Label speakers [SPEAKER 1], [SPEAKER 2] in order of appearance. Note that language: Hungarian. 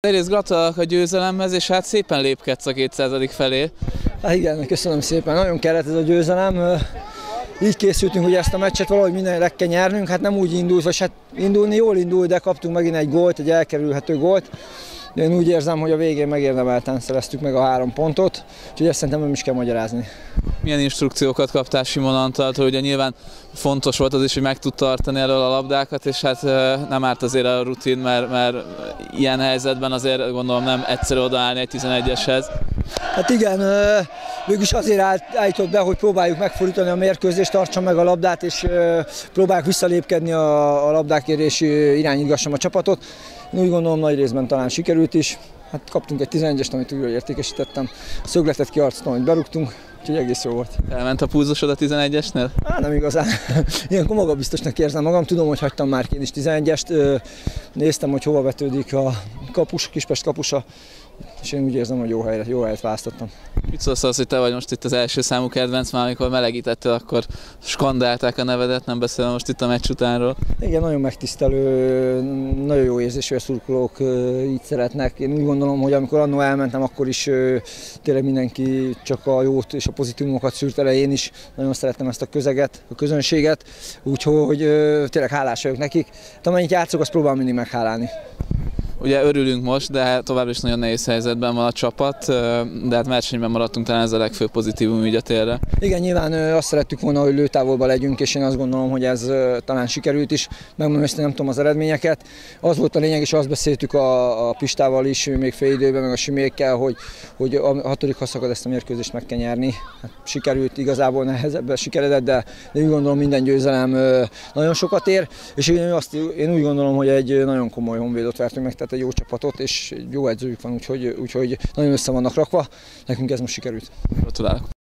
[SPEAKER 1] Egyrészt gratulálok a győzelemhez, és hát szépen lépkedsz a 200. felé.
[SPEAKER 2] Hát igen, köszönöm szépen. Nagyon kellett ez a győzelem. Így készültünk, hogy ezt a meccset valahogy mindenleg kell nyernünk. Hát nem úgy indult, vagy hát indulni jól indult, de kaptunk megint egy gólt, egy elkerülhető gólt. De én úgy érzem, hogy a végén megérdemelten szereztük meg a 3 pontot, úgyhogy ezt szerintem nem is kell magyarázni.
[SPEAKER 1] Milyen instrukciókat kaptál Simon Antaltól? Ugye nyilván fontos volt az is, hogy meg tud tartani elől a labdákat, és hát nem árt azért a rutin, mert ilyen helyzetben azért gondolom nem egyszerű odaállni egy 11-eshez.
[SPEAKER 2] Hát igen, mégis azért állított be, hogy próbáljuk megfordítani a mérkőzést, tartsam meg a labdát, és próbáljuk visszalépkedni a labdákért, és irányítgassam a csapatot. Én úgy gondolom, nagy részben talán sikerült is. Hát kaptunk egy 11-est, amit újra értékesítettem. A szögletet kiarcoltam, hogy berúgtunk, úgyhogy egész jó volt.
[SPEAKER 1] Elment a pulzusod a 11-esnél?
[SPEAKER 2] Hát nem igazán. Ilyenkor magabiztosnak érzem magam. Tudom, hogy hagytam már én is 11-est. Néztem, hogy hova vetődik a kapus, Kispest kapusa, és én úgy érzem, hogy jó helyet választottam.
[SPEAKER 1] Mit szólsz az, hogy te vagy most itt az első számú kedvenc, már amikor melegítettél, akkor skandálták a nevedet, nem beszélve most itt a meccs utánról?
[SPEAKER 2] Igen, nagyon megtisztelő, nagyon jó érzés, hogy a szurkolók így szeretnek. Én úgy gondolom, hogy amikor annó elmentem, akkor is tényleg mindenki csak a jót és a pozitívumokat szűrte le, én is nagyon szerettem ezt a közeget, a közönséget, úgyhogy tényleg hálás vagyok nekik. De amennyit játszok, azt próbálom mindig meghálálni.
[SPEAKER 1] Ugye örülünk most, de továbbra is nagyon nehéz helyzetben van a csapat, de hát versenyben maradtunk, talán ez a legfőbb pozitívum így a térre. Igen,
[SPEAKER 2] nyilván azt szerettük volna, hogy lőtávolban legyünk, és én azt gondolom, hogy ez talán sikerült is. Megmondom, ezt nem tudom az eredményeket. Az volt a lényeg, és azt beszéltük a Pistával is, még fél időben, meg a Simékkel, hogy a 6. szakad ezt a mérkőzést meg kell nyerni. Hát sikerült, igazából nehezebben sikeredett, de úgy gondolom, minden győzelem nagyon sokat ér, és én úgy gondolom, hogy egy nagyon komoly Honvédot vertünk meg, tehát egy jó csapatot, és jó edzőjük van, úgyhogy nagyon össze vannak rakva. Nekünk ez most sikerült.
[SPEAKER 1] Gratulálok.